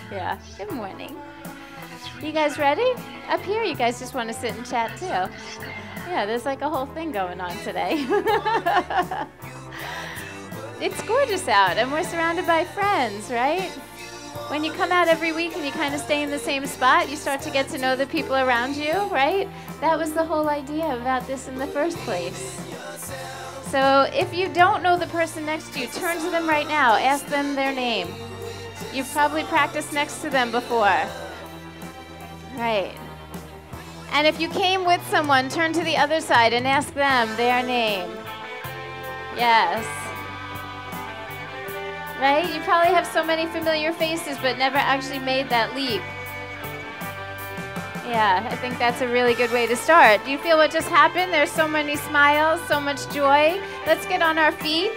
Yeah, good morning. You guys ready? Up here, you guys just want to sit and chat too. Yeah, there's like a whole thing going on today. It's gorgeous out, and we're surrounded by friends, right? When you come out every week and you kind of stay in the same spot, you start to get to know the people around you, right? That was the whole idea about this in the first place. So if you don't know the person next to you, turn to them right now. Ask them their name. You've probably practiced next to them before. Right. And if you came with someone, turn to the other side and ask them their name. Yes. Right? You probably have so many familiar faces, but never actually made that leap. Yeah, I think that's a really good way to start. Do you feel what just happened? There's so many smiles, so much joy. Let's get on our feet.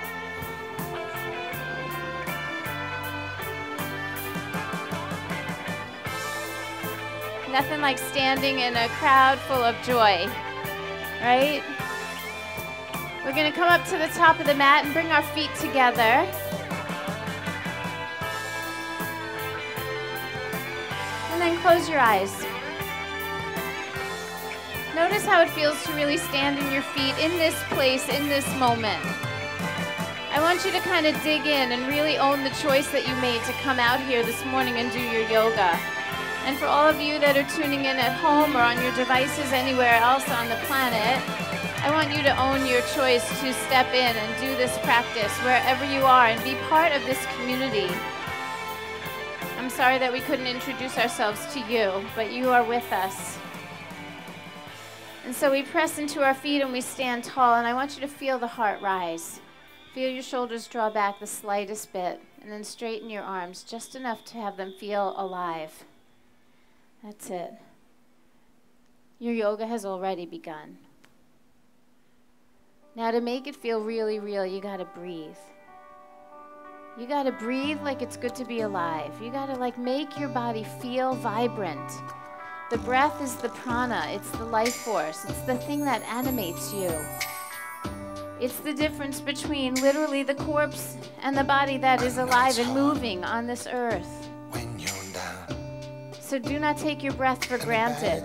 Nothing like standing in a crowd full of joy, right? We're going to come up to the top of the mat and bring our feet together. And then close your eyes. Notice how it feels to really stand in your feet in this place, in this moment. I want you to kind of dig in and really own the choice that you made to come out here this morning and do your yoga. And for all of you that are tuning in at home or on your devices anywhere else on the planet, I want you to own your choice to step in and do this practice wherever you are and be part of this community. I'm sorry that we couldn't introduce ourselves to you, but you are with us. And so we press into our feet and we stand tall, and I want you to feel the heart rise. Feel your shoulders draw back the slightest bit, and then straighten your arms just enough to have them feel alive. That's it. Your yoga has already begun. Now to make it feel really real, you gotta breathe. You gotta breathe like it's good to be alive. You gotta like make your body feel vibrant. The breath is the prana, it's the life force, it's the thing that animates you. It's the difference between literally the corpse and the body that is alive and moving on this earth. So do not take your breath for granted.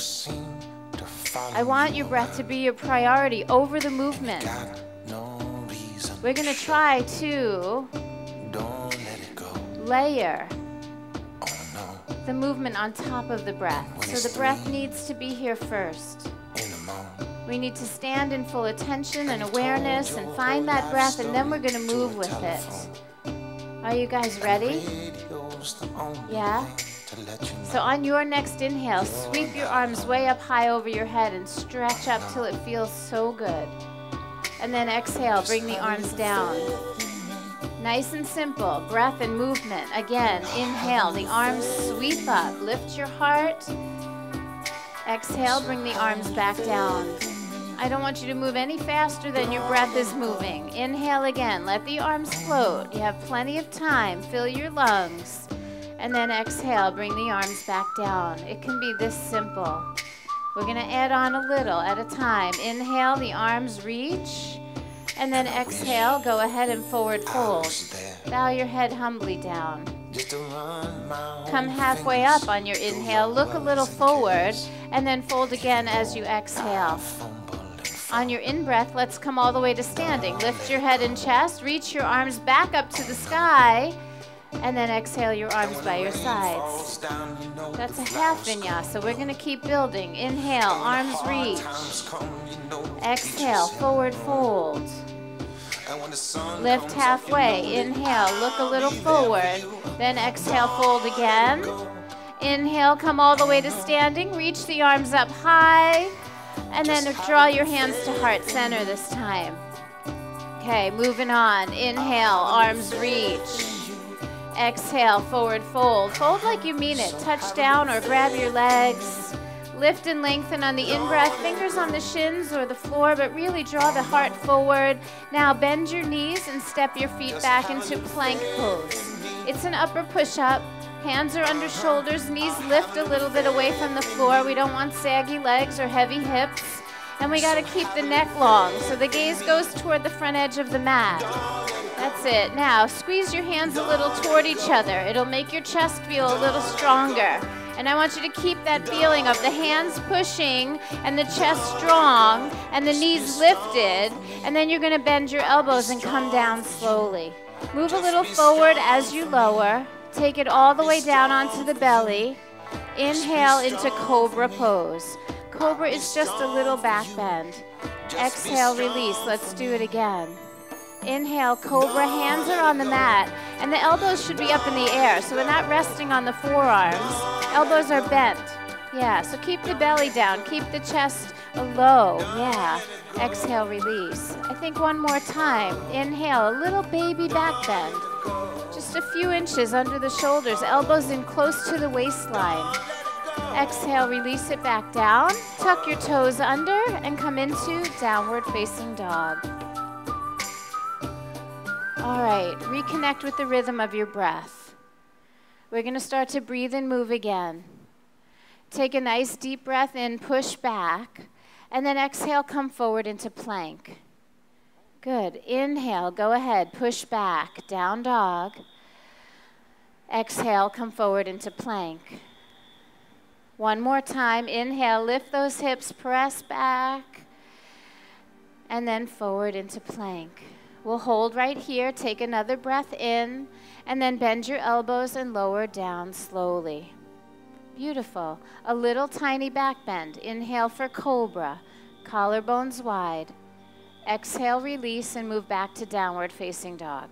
I want your breath to be your priority over the movement. We're going to try to layer the movement on top of the breath. So the breath needs to be here first. We need to stand in full attention and awareness and find that breath, and then we're going to move with it. Are you guys ready? Yeah? So on your next inhale, sweep your arms way up high over your head and stretch up till it feels so good. And then exhale, bring the arms down. Nice and simple, breath and movement. Again, inhale, the arms sweep up, lift your heart. Exhale, bring the arms back down. I don't want you to move any faster than your breath is moving. Inhale again, let the arms float. You have plenty of time, fill your lungs. And then exhale, bring the arms back down. It can be this simple. We're gonna add on a little at a time. Inhale, the arms reach. And then exhale, go ahead and forward fold. Bow your head humbly down. Come halfway up on your inhale, look a little forward, and then fold again as you exhale. On your in-breath, let's come all the way to standing. Lift your head and chest, reach your arms back up to the sky, and then exhale your arms by your sides. That's a half vinyasa. We're going to keep building. Inhale, arms reach. Exhale, forward fold. Lift halfway. Inhale, look a little forward. Then exhale, fold again. Inhale, come all the way to standing. Reach the arms up high. And then draw your hands to heart center this time. Okay, moving on. Inhale, arms reach. Exhale, forward fold. Fold like you mean it. Touch down or grab your legs. Lift and lengthen on the in-breath. Fingers on the shins or the floor, but really draw the heart forward. Now bend your knees and step your feet back into plank pose. It's an upper push-up. Hands are under shoulders. Knees lift a little bit away from the floor. We don't want saggy legs or heavy hips. And we got to keep the neck long. So the gaze goes toward the front edge of the mat. That's it. Now, squeeze your hands a little toward each other. It'll make your chest feel a little stronger. And I want you to keep that feeling of the hands pushing and the chest strong and the knees lifted. And then you're going to bend your elbows and come down slowly. Move a little forward as you lower. Take it all the way down onto the belly. Inhale into Cobra pose. Cobra is just a little back bend. Exhale, release. Let's do it again. Inhale, Cobra. Hands are on the mat, and the elbows should be up in the air, so we're not resting on the forearms. Elbows are bent. Yeah, so keep the belly down. Keep the chest low. Yeah. Exhale, release. I think one more time. Inhale, a little baby back bend. Just a few inches under the shoulders, elbows in close to the waistline. Exhale, release it back down. Tuck your toes under and come into downward facing dog. All right, reconnect with the rhythm of your breath. We're going to start to breathe and move again. Take a nice deep breath in, push back, and then exhale, come forward into plank. Good. Inhale, go ahead, push back, down dog. Exhale, come forward into plank. One more time. Inhale, lift those hips, press back, and then forward into plank. We'll hold right here. Take another breath in, and then bend your elbows and lower down slowly. Beautiful. A little tiny back bend. Inhale for Cobra. Collarbones wide. Exhale, release, and move back to downward facing dog.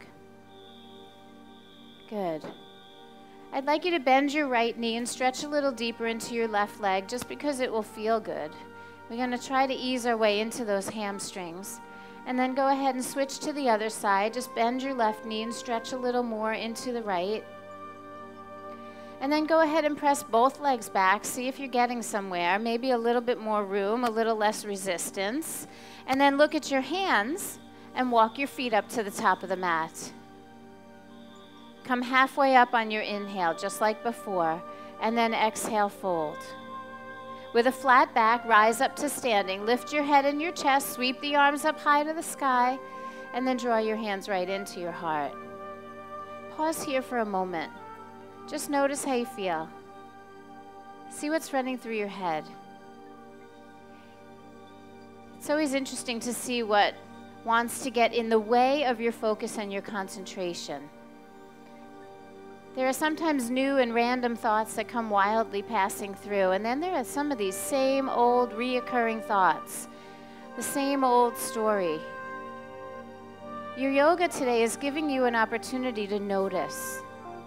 Good. I'd like you to bend your right knee and stretch a little deeper into your left leg just because it will feel good. We're going to try to ease our way into those hamstrings. And then go ahead and switch to the other side. Just bend your left knee and stretch a little more into the right. And then go ahead and press both legs back. See if you're getting somewhere. Maybe a little bit more room, a little less resistance. And then look at your hands and walk your feet up to the top of the mat. Come halfway up on your inhale, just like before. And then exhale, fold. With a flat back, rise up to standing. Lift your head and your chest. Sweep the arms up high to the sky. And then draw your hands right into your heart. Pause here for a moment. Just notice how you feel. See what's running through your head. It's always interesting to see what wants to get in the way of your focus and your concentration. There are sometimes new and random thoughts that come wildly passing through, and then there are some of these same old reoccurring thoughts, the same old story. Your yoga today is giving you an opportunity to notice.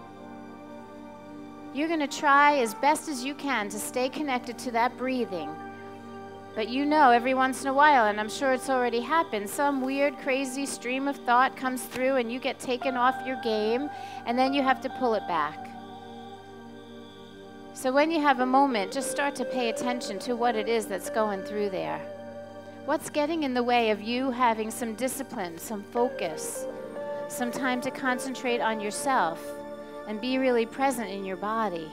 You're going to try as best as you can to stay connected to that breathing. But you know every once in a while, and I'm sure it's already happened, some weird, crazy stream of thought comes through and you get taken off your game, and then you have to pull it back. So when you have a moment, just start to pay attention to what it is that's going through there. What's getting in the way of you having some discipline, some focus, some time to concentrate on yourself and be really present in your body?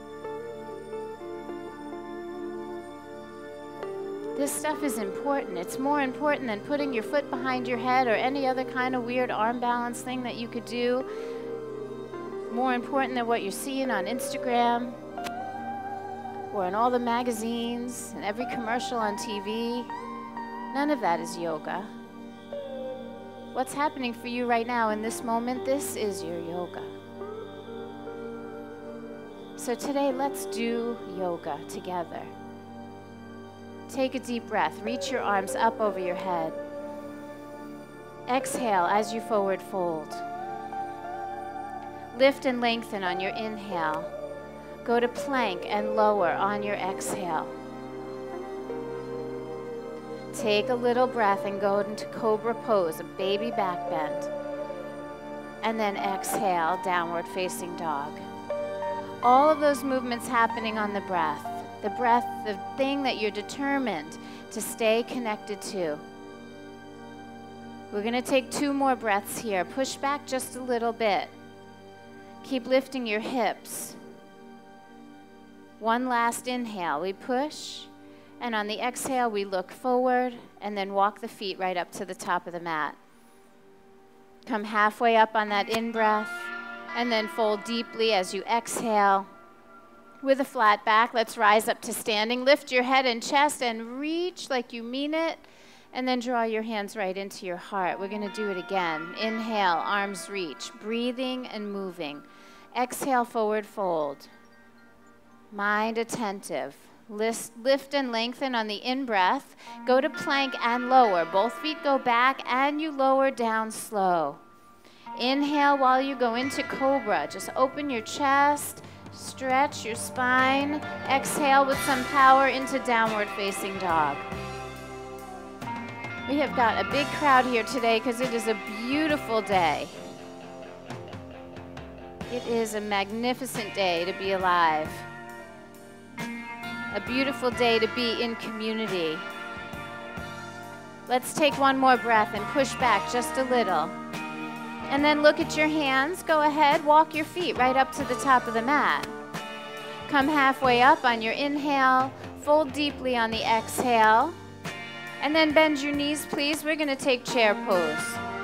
This stuff is important. It's more important than putting your foot behind your head or any other kind of weird arm balance thing that you could do. More important than what you're seeing on Instagram or in all the magazines and every commercial on TV. None of that is yoga. What's happening for you right now in this moment, this is your yoga. So today, let's do yoga together. Take a deep breath. Reach your arms up over your head. Exhale as you forward fold. Lift and lengthen on your inhale. Go to plank and lower on your exhale. Take a little breath and go into Cobra pose, a baby back bend. And then exhale, downward facing dog. All of those movements happening on the breath. The breath, the thing that you're determined to stay connected to. We're going to take 2 more breaths here. Push back just a little bit. Keep lifting your hips. One last inhale. We push, and on the exhale, we look forward, and then walk the feet right up to the top of the mat. Come halfway up on that in-breath, and then fold deeply as you exhale. With a flat back, let's rise up to standing. Lift your head and chest and reach like you mean it, and then draw your hands right into your heart. We're going to do it again. Inhale, arms reach, breathing and moving. Exhale, forward fold. Mind attentive. Lift and lengthen on the in-breath. Go to plank and lower. Both feet go back and you lower down slow. Inhale while you go into cobra. Just open your chest, stretch your spine. Exhale with some power into downward facing dog. We have got a big crowd here today because it is a beautiful day. It is a magnificent day to be alive. A beautiful day to be in community. Let's take one more breath and push back just a little. And then look at your hands. Go ahead, walk your feet right up to the top of the mat. Come halfway up on your inhale. Fold deeply on the exhale. And then bend your knees, please. We're going to take chair pose.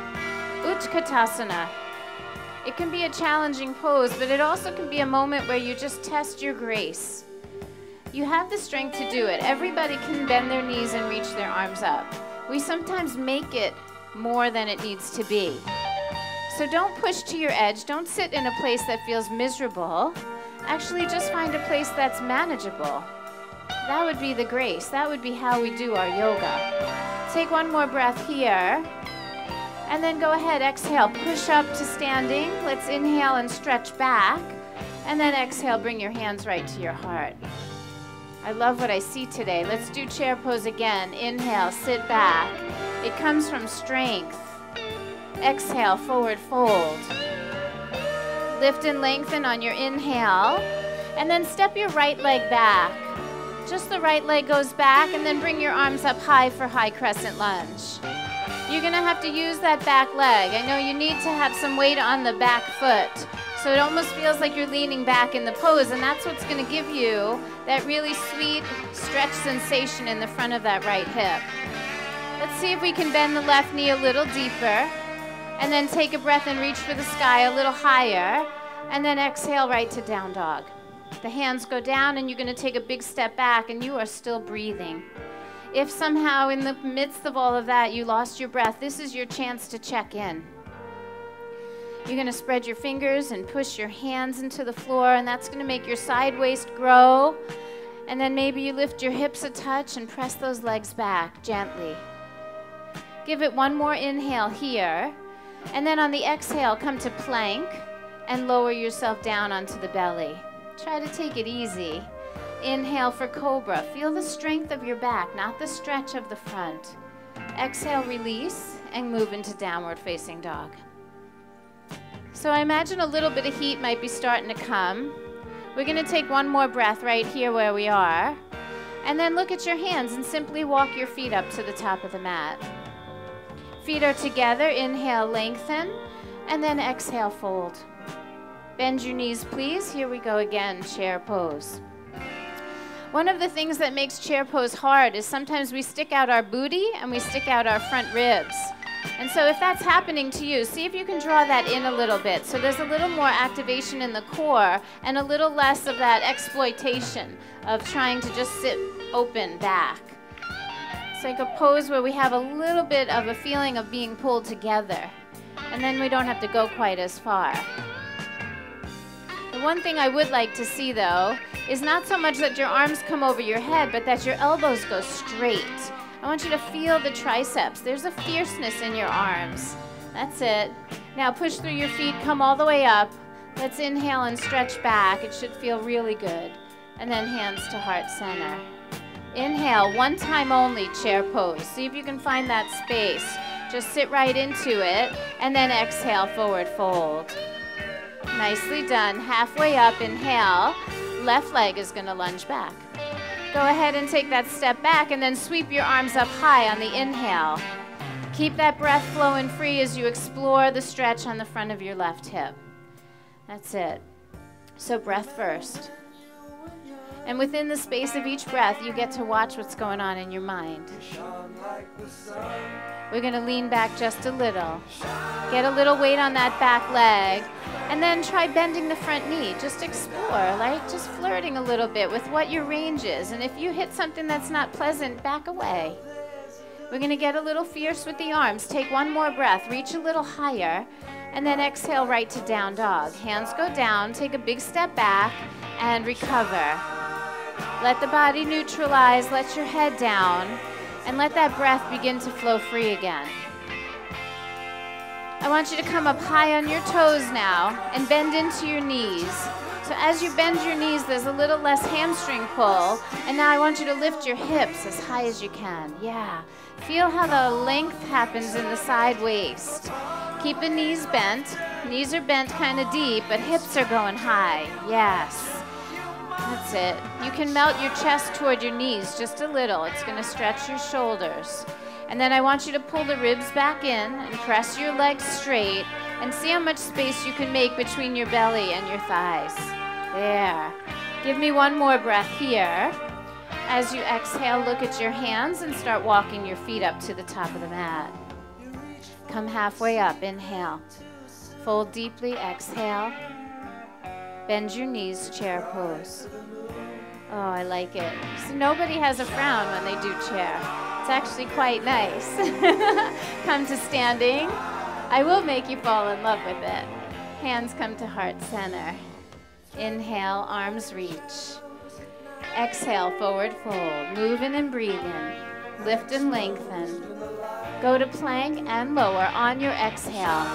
Utkatasana. It can be a challenging pose, but it also can be a moment where you just test your grace. You have the strength to do it. Everybody can bend their knees and reach their arms up. We sometimes make it more than it needs to be. So don't push to your edge. Don't sit in a place that feels miserable. Actually, just find a place that's manageable. That would be the grace. That would be how we do our yoga. Take one more breath here. And then go ahead, exhale. Push up to standing. Let's inhale and stretch back. And then exhale, bring your hands right to your heart. I love what I see today. Let's do chair pose again. Inhale, sit back. It comes from strength. Exhale, forward fold. Lift and lengthen on your inhale. And then step your right leg back. Just the right leg goes back, and then bring your arms up high for high crescent lunge. You're going to have to use that back leg. I know you need to have some weight on the back foot. So it almost feels like you're leaning back in the pose, and that's what's going to give you that really sweet stretch sensation in the front of that right hip. Let's see if we can bend the left knee a little deeper, and then take a breath and reach for the sky a little higher, and then exhale right to down dog. The hands go down, and you're going to take a big step back, and you are still breathing. If somehow in the midst of all of that you lost your breath, this is your chance to check in. You're going to spread your fingers and push your hands into the floor, and that's going to make your side waist grow. And then maybe you lift your hips a touch and press those legs back gently. Give it one more inhale here. And then on the exhale, come to plank and lower yourself down onto the belly. Try to take it easy. Inhale for cobra. Feel the strength of your back, not the stretch of the front. Exhale, release, and move into downward facing dog. So I imagine a little bit of heat might be starting to come. We're going to take one more breath right here where we are. And then look at your hands and simply walk your feet up to the top of the mat. Feet are together. Inhale, lengthen. And then exhale, fold. Bend your knees, please. Here we go again, chair pose. One of the things that makes chair pose hard is sometimes we stick out our booty and we stick out our front ribs. And so if that's happening to you, see if you can draw that in a little bit. So there's a little more activation in the core and a little less of that exploitation of trying to just sit open back. It's like a pose where we have a little bit of a feeling of being pulled together. And then we don't have to go quite as far. The one thing I would like to see, though, is not so much that your arms come over your head, but that your elbows go straight. I want you to feel the triceps. There's a fierceness in your arms. That's it. Now push through your feet, come all the way up. Let's inhale and stretch back. It should feel really good. And then hands to heart center. Inhale, one time only, chair pose. See if you can find that space. Just sit right into it, and then exhale, forward fold. Nicely done. Halfway up, inhale. Left leg is going to lunge back. Go ahead and take that step back and then sweep your arms up high on the inhale. Keep that breath flowing free as you explore the stretch on the front of your left hip. That's it. So breath first. And within the space of each breath, you get to watch what's going on in your mind. We're going to lean back just a little. Get a little weight on that back leg. And then try bending the front knee. Just explore, like just flirting a little bit with what your range is. And if you hit something that's not pleasant, back away. We're going to get a little fierce with the arms. Take one more breath. Reach a little higher. And then exhale right to down dog. Hands go down. Take a big step back and recover. Let the body neutralize. Let your head down. And let that breath begin to flow free again. I want you to come up high on your toes now and bend into your knees. So as you bend your knees, there's a little less hamstring pull. And now I want you to lift your hips as high as you can. Yeah. Feel how the length happens in the side waist. Keep the knees bent. Knees are bent kind of deep, but hips are going high. Yes. That's it. You can melt your chest toward your knees just a little. It's going to stretch your shoulders. And then I want you to pull the ribs back in and press your legs straight and see how much space you can make between your belly and your thighs. There. Give me one more breath here. As you exhale, look at your hands and start walking your feet up to the top of the mat. Come halfway up. Inhale. Fold deeply. Exhale. Bend your knees, chair pose. Oh, I like it. So nobody has a frown when they do chair. It's actually quite nice. Come to standing. I will make you fall in love with it. Hands come to heart center. Inhale, arms reach. Exhale, forward fold. Moving and breathing. Lift and lengthen. Go to plank and lower on your exhale.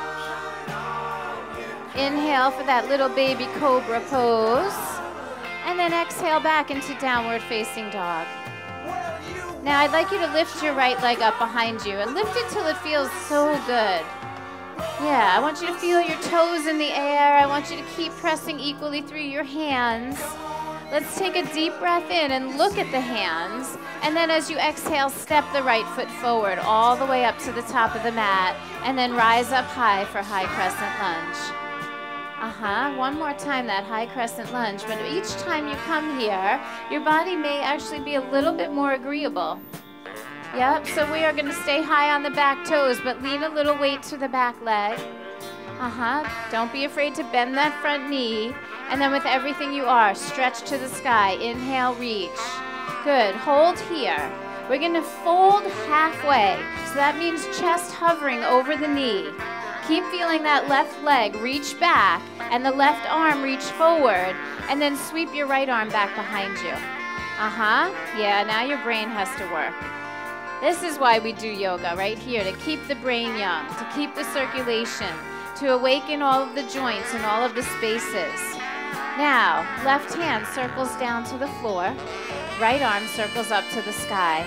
Inhale for that little baby cobra pose. And then exhale back into downward facing dog. Now I'd like you to lift your right leg up behind you and lift it till it feels so good. Yeah, I want you to feel your toes in the air. I want you to keep pressing equally through your hands. Let's take a deep breath in and look at the hands. And then as you exhale, step the right foot forward all the way up to the top of the mat. And then rise up high for high crescent lunge. One more time, that high crescent lunge. But each time you come here, your body may actually be a little bit more agreeable. Yep, so we are going to stay high on the back toes, but lean a little weight to the back leg. Don't be afraid to bend that front knee. And then with everything you are, stretch to the sky. Inhale, reach. Good. Hold here. We're going to fold halfway. So that means chest hovering over the knee. Keep feeling that left leg reach back and the left arm reach forward, and then sweep your right arm back behind you. Yeah, now your brain has to work. This is why we do yoga right here, to keep the brain young, to keep the circulation, to awaken all of the joints and all of the spaces. Now, left hand circles down to the floor, right arm circles up to the sky.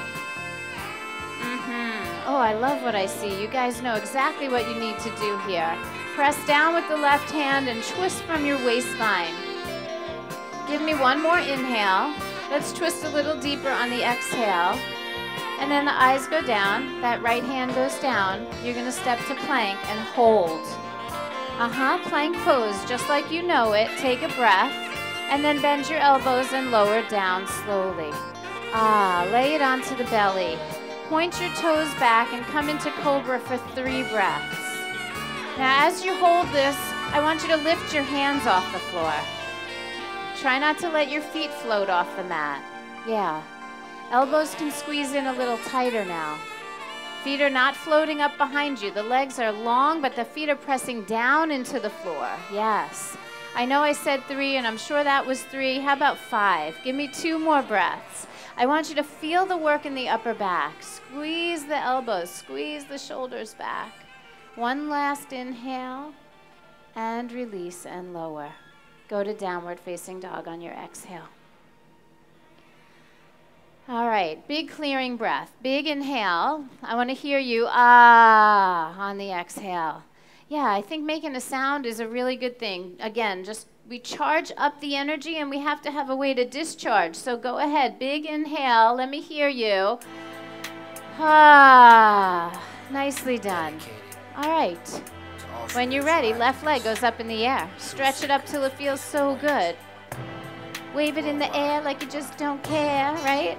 Oh, I love what I see. You guys know exactly what you need to do here. Press down with the left hand and twist from your waistline. Give me one more inhale. Let's twist a little deeper on the exhale. And then the eyes go down. That right hand goes down. You're going to step to plank and hold. Plank pose, just like you know it. Take a breath. And then bend your elbows and lower down slowly. Lay it onto the belly. Point your toes back and come into cobra for 3 breaths. Now as you hold this, I want you to lift your hands off the floor. Try not to let your feet float off the mat. Yeah. Elbows can squeeze in a little tighter now. Feet are not floating up behind you. The legs are long, but the feet are pressing down into the floor. Yes. I know I said 3, and I'm sure that was 3. How about 5? Give me 2 more breaths. I want you to feel the work in the upper back. Squeeze the elbows, squeeze the shoulders back. One last inhale, and release and lower. Go to downward facing dog on your exhale. All right, big clearing breath. Big inhale. I want to hear you on the exhale. Yeah, I think making a sound is a really good thing. Again, just we charge up the energy and we have to have a way to discharge. So go ahead, big inhale. Let me hear you. Nicely done. All right. When you're ready, left leg goes up in the air. Stretch it up till it feels so good. Wave it in the air like you just don't care, right?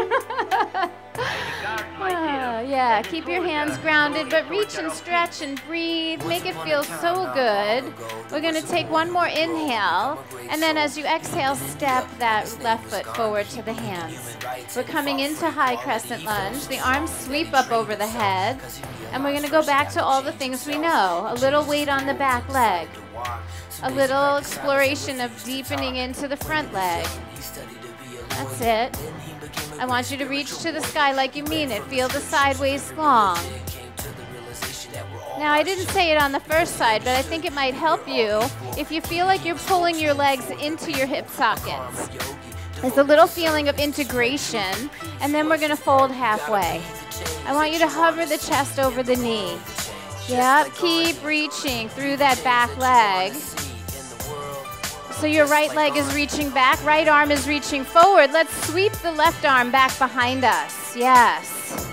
Yeah, keep your hands grounded, but reach and stretch and breathe. Make it feel so good. We're going to take one more inhale, and then as you exhale, step that left foot forward to the hands. We're coming into high crescent lunge. The arms sweep up over the head, and we're going to go back to all the things we know. A little weight on the back leg. A little exploration of deepening into the front leg. That's it. I want you to reach to the sky like you mean it. Feel the sideways long. Now, I didn't say it on the first side, but I think it might help you if you feel like you're pulling your legs into your hip sockets. There's a little feeling of integration, and then we're going to fold halfway. I want you to hover the chest over the knee. Yeah, keep reaching through that back leg. So your right leg is reaching back, right arm is reaching forward. Let's sweep the left arm back behind us. Yes.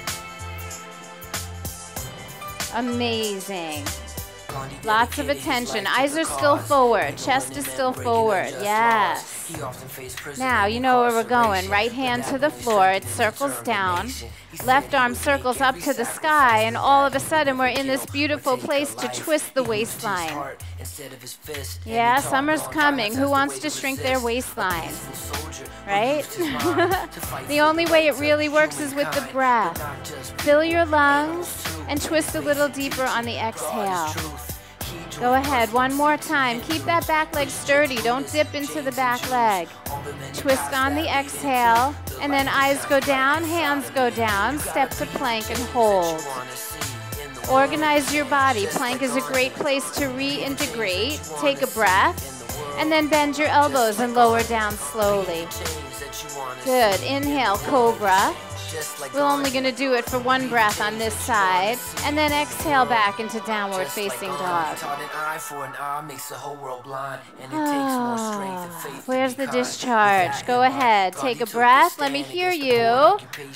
Amazing. Lots of attention. Eyes are still forward. Chest is still forward. Yes. Now, you know where we're going. Right hand to the floor. It circles down. Left arm circles up to the sky. And all of a sudden, we're in this beautiful place to twist the waistline. Yeah, summer's coming. Who wants to shrink their waistline? Right? The only way it really works is with the breath. Fill your lungs and twist a little deeper on the exhale. Go ahead, one more time. Keep that back leg sturdy. Don't dip into the back leg. Twist on the exhale, and then eyes go down, hands go down. Step to plank and hold. Organize your body. Plank is a great place to reintegrate. Take a breath, and then bend your elbows and lower down slowly. Good. Inhale, cobra. We're only going to do it for one breath on this side, and then exhale back into downward facing dog. Where's the discharge? Go ahead, take a breath. Let me hear you.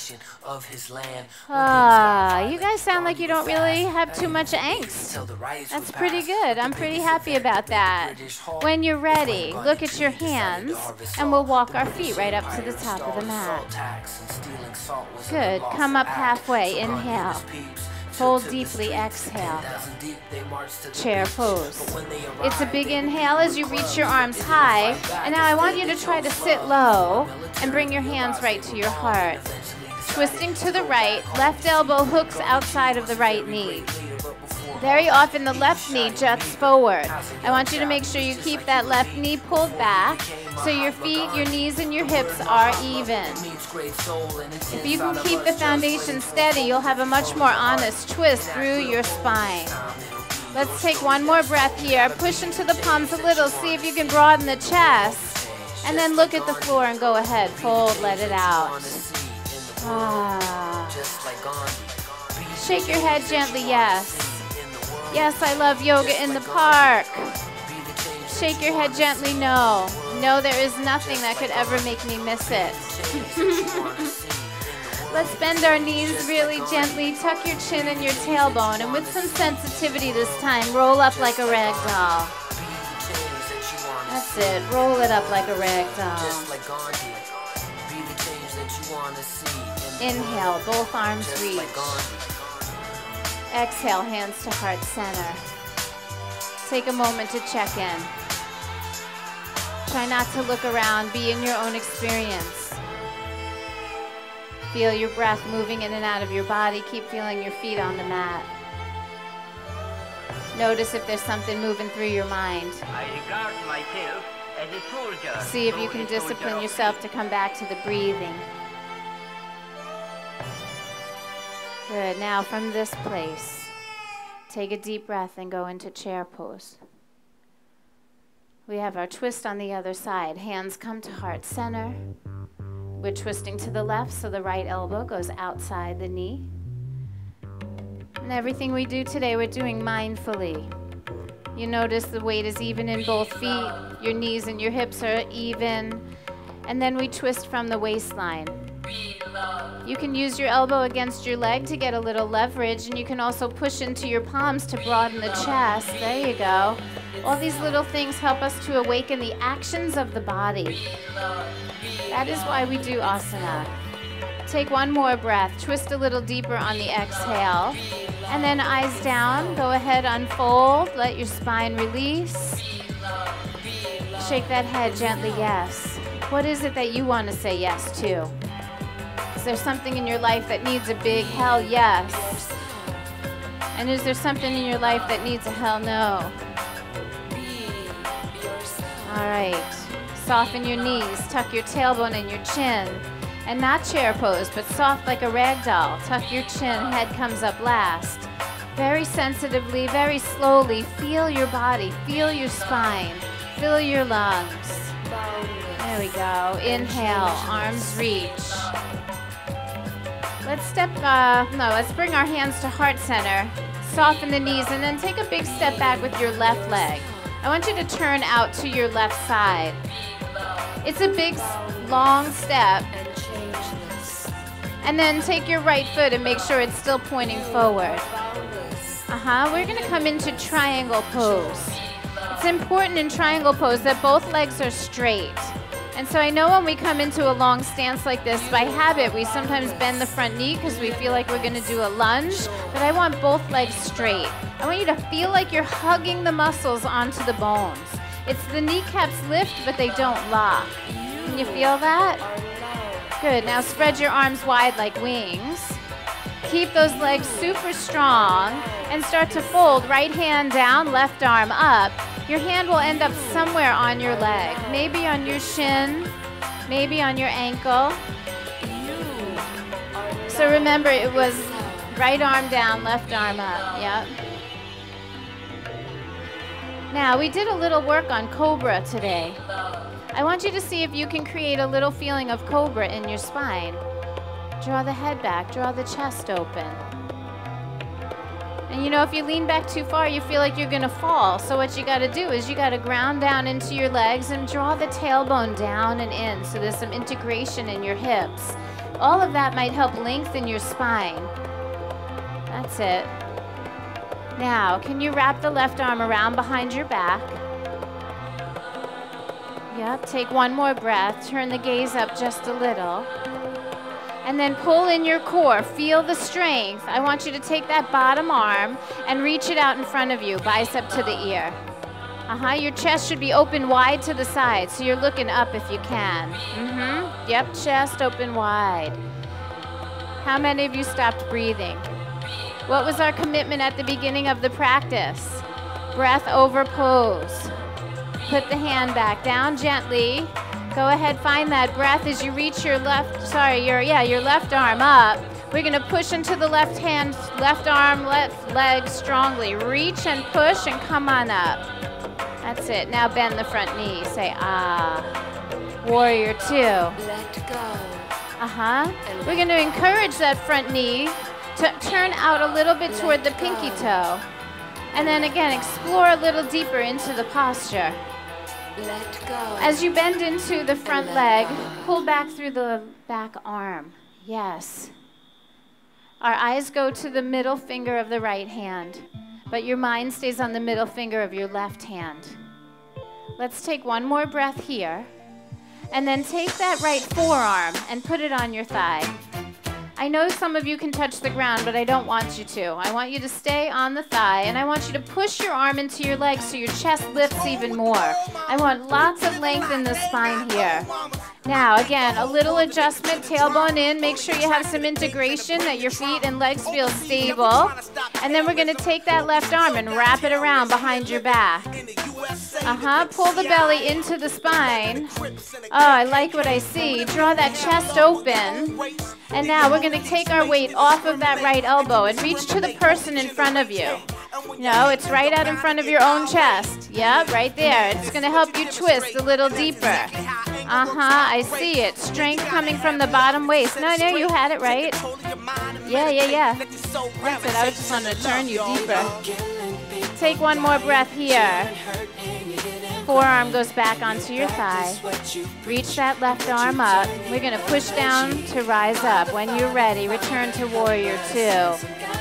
You guys sound like you don't really have too much angst. That's pretty good. I'm pretty happy about that. When you're ready, look at your hands, and we'll walk our feet right up to the top of the mat. Good. Come up halfway. Inhale. Fold deeply. Exhale. Chair pose. It's a big inhale as you reach your arms high. And now I want you to try to sit low and bring your hands right to your heart. Twisting to the right. Left elbow hooks outside of the right knee. Very often the left knee juts forward. I want you to make sure you keep that left knee pulled back so your feet, your knees, and your hips are even. If you can keep the foundation steady, you'll have a much more honest twist through your spine. Let's take one more breath here. Push into the palms a little. See if you can broaden the chest. And then look at the floor and go ahead. Fold, let it out. Shake your head gently, yes. Yes, I love yoga in the park. Shake your head gently, no. No, there is nothing that could ever make me miss it. Let's bend our knees really gently. Tuck your chin and your tailbone. And with some sensitivity this time, roll up like a rag doll. That's it. Roll it up like a rag doll. Inhale, both arms reach. Exhale, hands to heart center. Take a moment to check in. Try not to look around. Be in your own experience. Feel your breath moving in and out of your body. Keep feeling your feet on the mat. Notice if there's something moving through your mind. I regard myself as a soldier. See if you can discipline yourself to come back to the breathing. Good. Now from this place, take a deep breath and go into chair pose. We have our twist on the other side. Hands come to heart center. We're twisting to the left so the right elbow goes outside the knee. And everything we do today, we're doing mindfully. You notice the weight is even in both feet. Your knees and your hips are even. And then we twist from the waistline. You can use your elbow against your leg to get a little leverage, and you can also push into your palms to broaden the chest. There you go. All these little things help us to awaken the actions of the body. That is why we do asana. Take one more breath. Twist a little deeper on the exhale. And then eyes down. Go ahead, unfold. Let your spine release. Shake that head gently, yes. What is it that you want to say yes to? Is there something in your life that needs a big hell yes? And is there something in your life that needs a hell no? All right. Soften your knees. Tuck your tailbone and your chin. And not chair pose, but soft like a rag doll. Tuck your chin, head comes up last. Very sensitively, very slowly, feel your body, feel your spine, feel your lungs. There we go. Inhale, arms reach. Let's bring our hands to heart center. Soften the knees and then take a big step back with your left leg. I want you to turn out to your left side. It's a big, long step. And then take your right foot and make sure it's still pointing forward. We're going to come into triangle pose. It's important in triangle pose that both legs are straight. And so I know when we come into a long stance like this, by habit, we sometimes bend the front knee because we feel like we're going to do a lunge, but I want both legs straight. I want you to feel like you're hugging the muscles onto the bones. It's the kneecaps lift, but they don't lock. Can you feel that? Good. Now spread your arms wide like wings. Keep those legs super strong and start to fold. Right hand down, left arm up. Your hand will end up somewhere on your leg. Maybe on your shin, maybe on your ankle. So remember, it was right arm down, left arm up. Yep. Now, we did a little work on cobra today. I want you to see if you can create a little feeling of cobra in your spine. Draw the head back, draw the chest open. And you know, if you lean back too far, you feel like you're gonna fall. So what you gotta do is you gotta ground down into your legs and draw the tailbone down and in so there's some integration in your hips. All of that might help lengthen your spine. That's it. Now, can you wrap the left arm around behind your back? Yep, take one more breath. Turn the gaze up just a little. And then pull in your core. Feel the strength. I want you to take that bottom arm and reach it out in front of you, bicep to the ear. Your chest should be open wide to the side, so you're looking up if you can. Yep, chest open wide. How many of you stopped breathing? What was our commitment at the beginning of the practice? Breath over pose. Put the hand back down gently. Go ahead, find that breath as you reach your left arm up. We're gonna push into the left hand, left arm, left leg strongly. Reach and push and come on up. That's it. Now bend the front knee. Say, ah. Warrior 2. Let go. We're gonna encourage that front knee to turn out a little bit toward the pinky toe. And then again, explore a little deeper into the posture. Let go. As you bend into the front leg, pull back through the back arm. Yes. Our eyes go to the middle finger of the right hand, but your mind stays on the middle finger of your left hand. Let's take one more breath here, and then take that right forearm and put it on your thigh. I know some of you can touch the ground, but I don't want you to. I want you to stay on the thigh, and I want you to push your arm into your leg so your chest lifts even more. I want lots of length in the spine here. Now, again, a little adjustment, tailbone in. Make sure you have some integration, that your feet and legs feel stable. And then we're going to take that left arm and wrap it around behind your back. Pull the belly into the spine. Oh, I like what I see. Draw that chest open. And now we're going to take our weight off of that right elbow and reach to the person in front of you. No, it's right out in front of your own chest. Yep, right there. It's going to help you twist a little deeper. I see it. Strength coming from the bottom waist. No, you had it right. Yeah. That's it. I was just wanting to turn you deeper. Take one more breath here. forearm goes back onto your thigh. Reach that left arm up. We're going to push down to rise up. When you're ready, return to warrior two.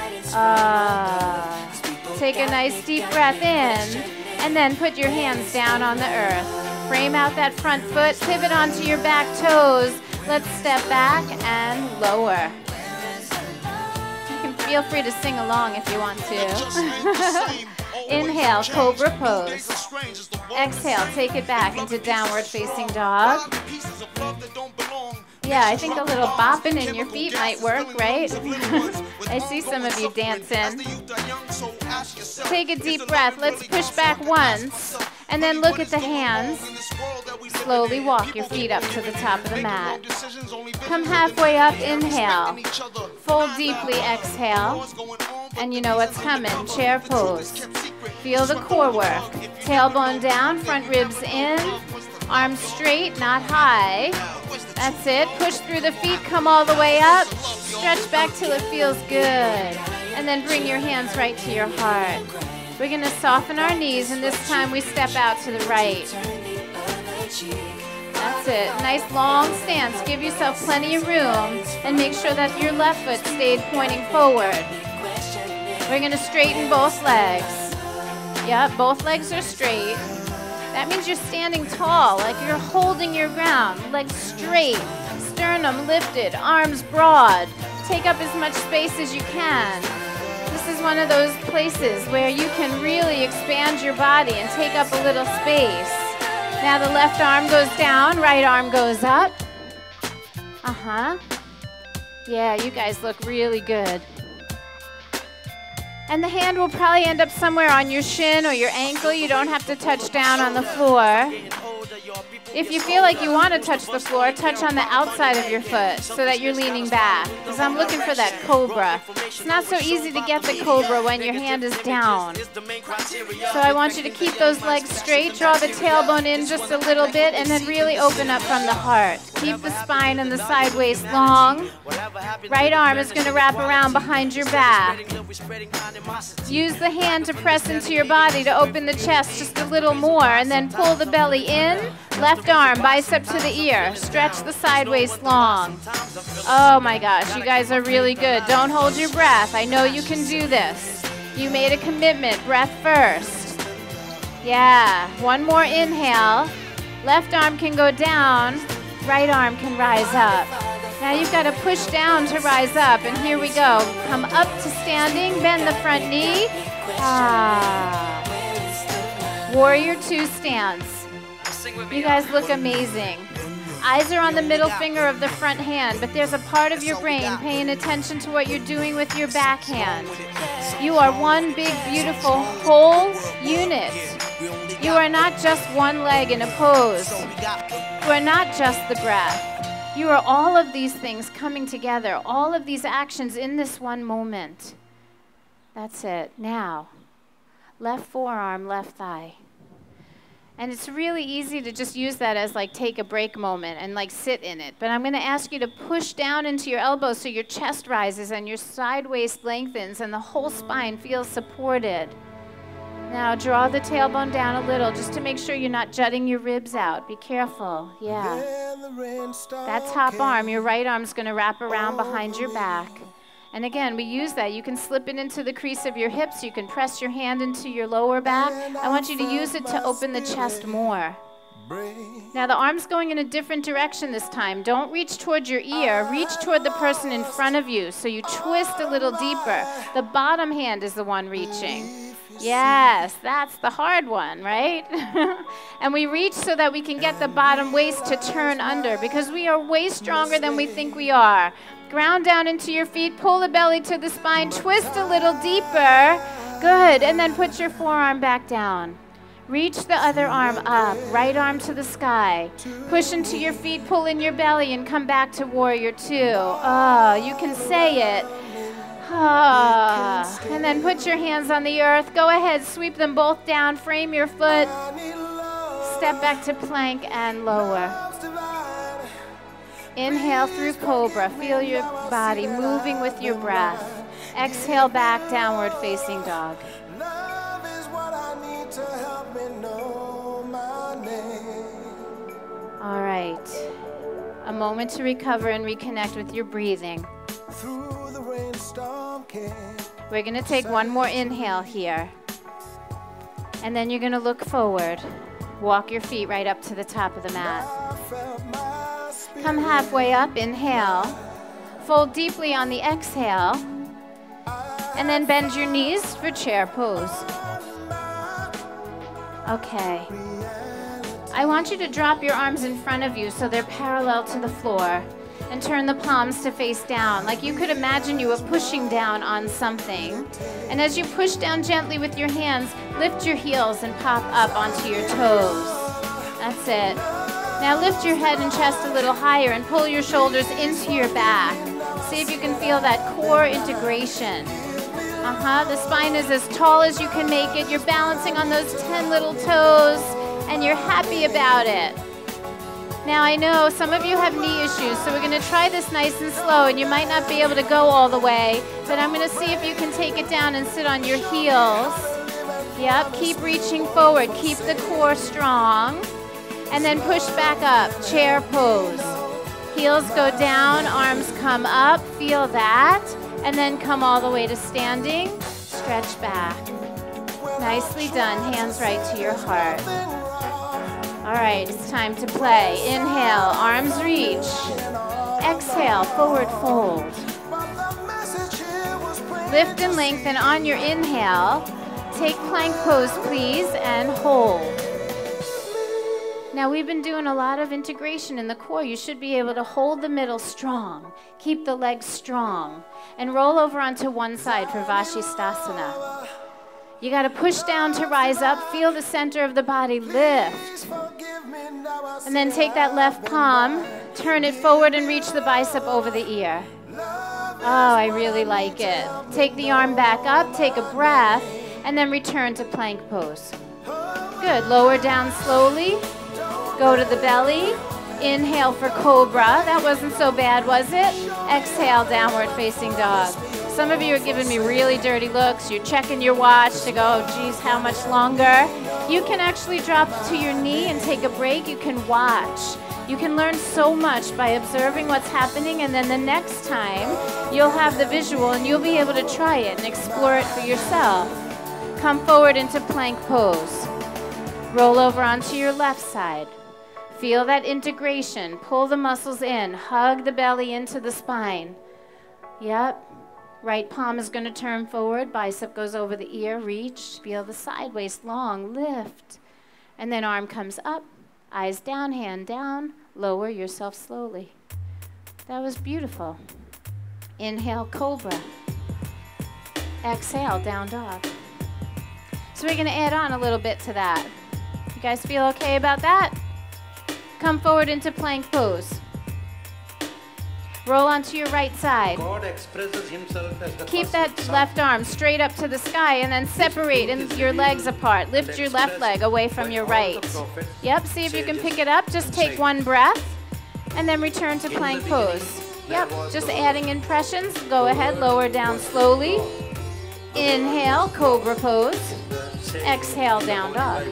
Take a nice deep breath in, and then put your hands down on the earth. Frame out that front foot, pivot onto your back toes. Let's step back and lower. You can feel free to sing along if you want to. Inhale, cobra pose. Exhale, take it back into downward facing dog. Yeah, I think a little bopping in your feet might work, right? I see some of you dancing. Take a deep breath. Let's push back once. And then look at the hands. Slowly walk your feet up to the top of the mat. Come halfway up, inhale. Fold deeply, exhale. And you know what's coming, chair pose. Feel the core work. Tailbone down, front ribs in. Arms straight, not high. That's it. Push through the feet, come all the way up. Stretch back till it feels good. And then bring your hands right to your heart. We're going to soften our knees, and this time we step out to the right. That's it. Nice long stance. Give yourself plenty of room, and make sure that your left foot stayed pointing forward. We're going to straighten both legs. Yep, both legs are straight. That means you're standing tall, like you're holding your ground. Legs straight, sternum lifted, arms broad. Take up as much space as you can. This is one of those places where you can really expand your body and take up a little space. Now the left arm goes down, right arm goes up. Yeah, you guys look really good. And the hand will probably end up somewhere on your shin or your ankle. You don't have to touch down on the floor. If you feel like you want to touch the floor, touch on the outside of your foot so that you're leaning back. Because I'm looking for that cobra. It's not so easy to get the cobra when your hand is down. So I want you to keep those legs straight, draw the tailbone in just a little bit, and then really open up from the heart. Keep the spine and the side waist long. Right arm is going to wrap around behind your back. Use the hand to press into your body to open the chest just a little more, and then pull the belly in. Left arm, bicep to the ear. Stretch the side waist long. Oh my gosh, you guys are really good. Don't hold your breath. I know you can do this. You made a commitment. Breath first. Yeah, one more inhale. Left arm can go down. Right arm can rise up. Now you've got to push down to rise up, and here we go. Come up to standing, bend the front knee. Warrior two stance. You guys look amazing. Eyes are on the middle finger of the front hand, but there's a part of your brain paying attention to what you're doing with your back hand. You are one big, beautiful, whole unit. You are not just one leg in a pose. You are not just the breath. You are all of these things coming together, all of these actions in this one moment. That's it. Now, left forearm, left thigh. And it's really easy to just use that as like take a break moment and like sit in it. But I'm going to ask you to push down into your elbows so your chest rises and your side waist lengthens and the whole spine feels supported. Now draw the tailbone down a little just to make sure you're not jutting your ribs out. Be careful. Yeah. That top arm, your right arm's going to wrap around behind your back. And again, we use that. You can slip it into the crease of your hips. You can press your hand into your lower back. I want you to use it to open the chest more. Now the arm's going in a different direction this time. Don't reach toward your ear. Reach toward the person in front of you. So you twist a little deeper. The bottom hand is the one reaching. Yes, that's the hard one, right? And we reach so that we can get the bottom waist to turn under because we are way stronger than we think we are. Ground down into your feet, pull the belly to the spine, twist a little deeper. Good, and then put your forearm back down. Reach the other arm up, right arm to the sky. Push into your feet, pull in your belly, and come back to warrior two. Oh, you can say it. And then put your hands on the earth. Go ahead, sweep them both down, frame your foot. Step back to plank and lower. Inhale through cobra. Feel your body moving with your breath. Exhale back, downward facing dog. Love is what I need to help me know my right. A moment to recover and reconnect with your breathing. We're going to take one more inhale here. And then you're going to look forward. Walk your feet right up to the top of the mat. Come halfway up, inhale. Fold deeply on the exhale. And then bend your knees for chair pose. Okay. I want you to drop your arms in front of you so they're parallel to the floor, and turn the palms to face down, like you could imagine you were pushing down on something. And as you push down gently with your hands, lift your heels and pop up onto your toes. That's it. Now lift your head and chest a little higher and pull your shoulders into your back. See if you can feel that core integration. The spine is as tall as you can make it. You're balancing on those 10 little toes, and you're happy about it. Now I know some of you have knee issues, so we're going to try this nice and slow, and you might not be able to go all the way, but I'm going to see if you can take it down and sit on your heels. Yep, keep reaching forward, keep the core strong, and then push back up, chair pose. Heels go down, arms come up, feel that, and then come all the way to standing, stretch back. Nicely done, hands right to your heart. All right, it's time to play. Inhale, arms reach. Exhale, forward fold. Lift and lengthen on your inhale. Take plank pose, please, and hold. Now we've been doing a lot of integration in the core. You should be able to hold the middle strong, keep the legs strong, and roll over onto one side for Vashisthasana. You got to push down to rise up, feel the center of the body lift. And then take that left palm, turn it forward and reach the bicep over the ear. Oh, I really like it. Take the arm back up, take a breath, and then return to plank pose. Good, lower down slowly, go to the belly, inhale for cobra. That wasn't so bad, was it? Exhale, downward facing dog. Some of you are giving me really dirty looks. You're checking your watch to go, oh, geez, how much longer? You can actually drop to your knee and take a break. You can watch. You can learn so much by observing what's happening, and then the next time you'll have the visual and you'll be able to try it and explore it for yourself. Come forward into plank pose. Roll over onto your left side. Feel that integration. Pull the muscles in. Hug the belly into the spine. Yep. Right palm is going to turn forward. Bicep goes over the ear. Reach. Feel the side waist long. Lift. And then arm comes up. Eyes down, hand down. Lower yourself slowly. That was beautiful. Inhale, cobra. Exhale, down dog. So we're going to add on a little bit to that. You guys feel okay about that? Come forward into plank pose. Roll onto your right side. God expresses himself as the Keep that left arm straight up to the sky and then separate your legs apart. Lift your left leg away from your right. Yep, see if you can pick it up. Just take one breath and then return to plank pose. Yep, just adding impressions. Go ahead, lower down slowly. Inhale, cobra pose. Exhale, down dog.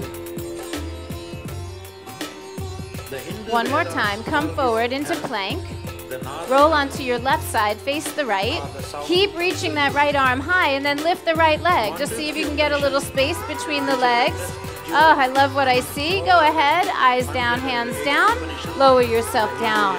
One more time, come forward into plank. Roll onto your left side, face the right. Keep reaching that right arm high and then lift the right leg. Just see if you can get a little space between the legs. Oh, I love what I see. Go ahead, eyes down, hands down. Lower yourself down.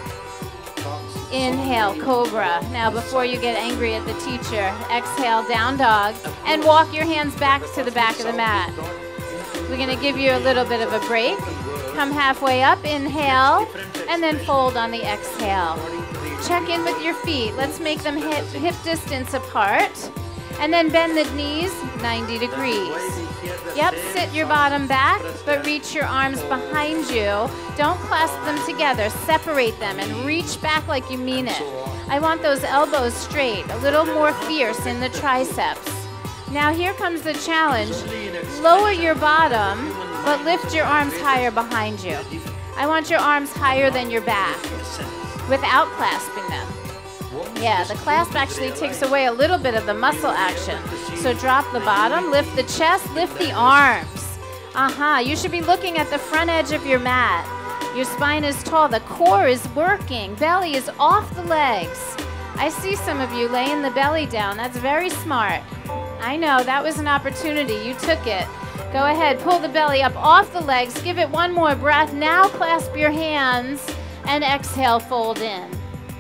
Inhale, cobra. Now before you get angry at the teacher, exhale, down dog, and walk your hands back to the back of the mat. We're going to give you a little bit of a break. Come halfway up, inhale, and then fold on the exhale. Check in with your feet. Let's make them hip distance apart. And then bend the knees 90 degrees. Yep, sit your bottom back, but reach your arms behind you. Don't clasp them together. Separate them and reach back like you mean it. I want those elbows straight, a little more fierce in the triceps. Now here comes the challenge. Lower your bottom, but lift your arms higher behind you. I want your arms higher than your back without clasping them. Yeah, the clasp actually takes away a little bit of the muscle action. So drop the bottom, lift the chest, lift the arms. You should be looking at the front edge of your mat. Your spine is tall. The core is working. Belly is off the legs. I see some of you laying the belly down. That's very smart. I know, that was an opportunity. You took it. Go ahead, pull the belly up off the legs. Give it one more breath. Now clasp your hands and exhale, fold in.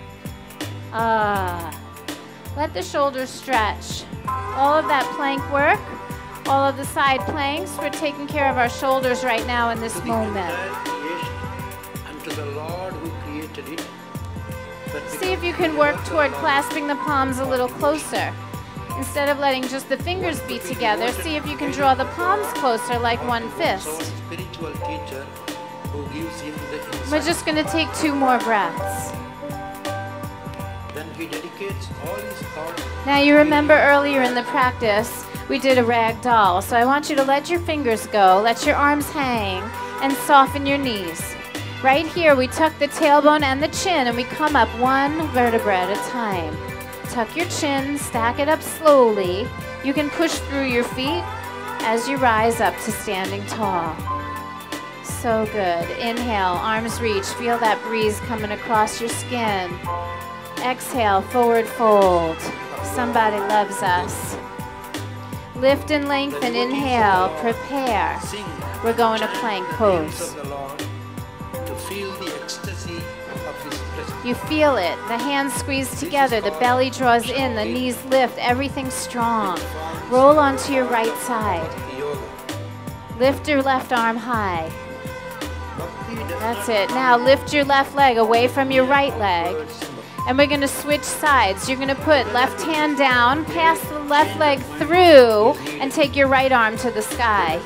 Let the shoulders stretch. All of that plank work, all of the side planks, we're taking care of our shoulders right now in this moment. And to the Lord who created it. See if you can work toward clasping the palms a little closer. Instead of letting just the fingers be together, see if you can draw the palms closer like one fist. Spiritual teacher who gives him the insight. We're just going to take 2 more breaths. Then he dedicates all his thoughts. Now you remember earlier in the practice, we did a rag doll. So I want you to let your fingers go, let your arms hang, and soften your knees. Right here, we tuck the tailbone and the chin, and we come up 1 vertebra at a time. Tuck your chin, stack it up slowly. You can push through your feet as you rise up to standing tall. So good. Inhale, arms reach. Feel that breeze coming across your skin. Exhale, forward fold. Somebody loves us. Lift and lengthen. Inhale, prepare. We're going to plank pose. You feel it. The hands squeeze together. The belly draws in. The knees lift. Everything's strong. Roll onto your right side. Lift your left arm high. That's it. Now lift your left leg away from your right leg. And we're going to switch sides. You're going to put left hand down, pass the left leg through, and take your right arm to the sky.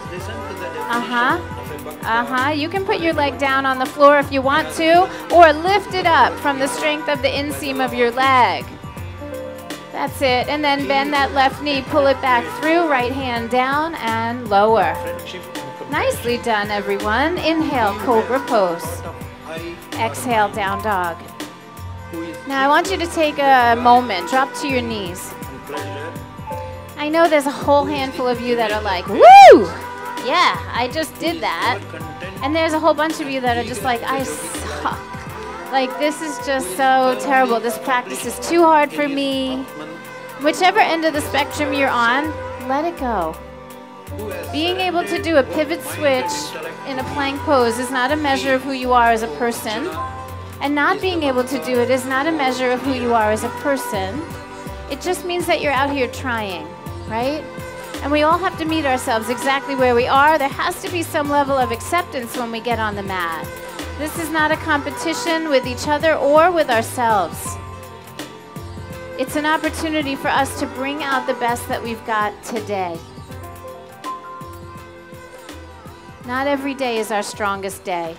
You can put your leg down on the floor if you want to, or lift it up from the strength of the inseam of your leg. That's it. And then bend that left knee, pull it back through, right hand down, and lower. Nicely done, everyone. Inhale, cobra pose. Exhale, down dog. Now I want you to take a moment, drop to your knees. I know there's a whole handful of you that are like, woo! Yeah, I just did that. And there's a whole bunch of you that are just like, I suck. Like, this is just so terrible. This practice is too hard for me. Whichever end of the spectrum you're on, let it go. Being able to do a pivot switch in a plank pose is not a measure of who you are as a person. And not being able to do it is not a measure of who you are as a person. It just means that you're out here trying, right? And we all have to meet ourselves exactly where we are. There has to be some level of acceptance when we get on the mat. This is not a competition with each other or with ourselves. It's an opportunity for us to bring out the best that we've got today. Not every day is our strongest day.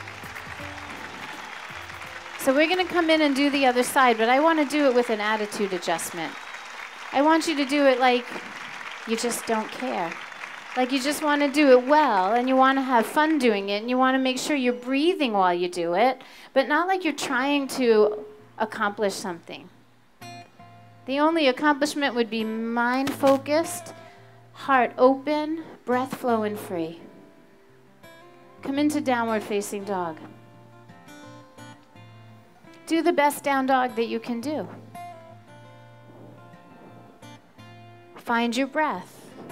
So we're going to come in and do the other side, but I want to do it with an attitude adjustment. I want you to do it like you just don't care. Like you just want to do it well, and you want to have fun doing it, and you want to make sure you're breathing while you do it, but not like you're trying to accomplish something. The only accomplishment would be mind-focused, heart open, breath flowing free. Come into downward facing dog. Do the best down dog that you can do. Find your breath.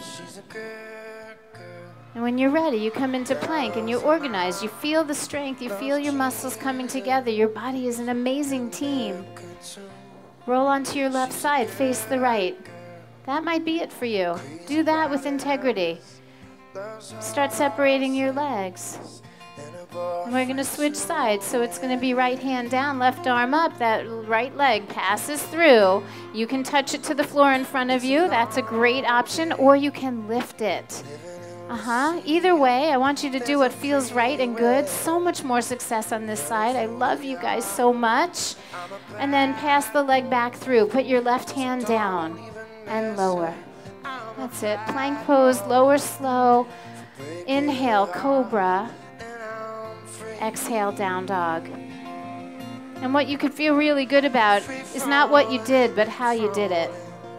And when you're ready, you come into plank and you organize. You feel the strength. You feel your muscles coming together. Your body is an amazing team. Roll onto your left side. Face the right. That might be it for you. Do that with integrity. Start separating your legs. And we're going to switch sides, so it's going to be right hand down, left arm up. That right leg passes through. You can touch it to the floor in front of you. That's a great option, or you can lift it. Either way, I want you to do what feels right and good. So much more success on this side. I love you guys so much. And then pass the leg back through. Put your left hand down and lower. That's it. Plank pose, lower slow. Inhale, cobra. Exhale, down dog. And what you could feel really good about is not what you did, but how you did it.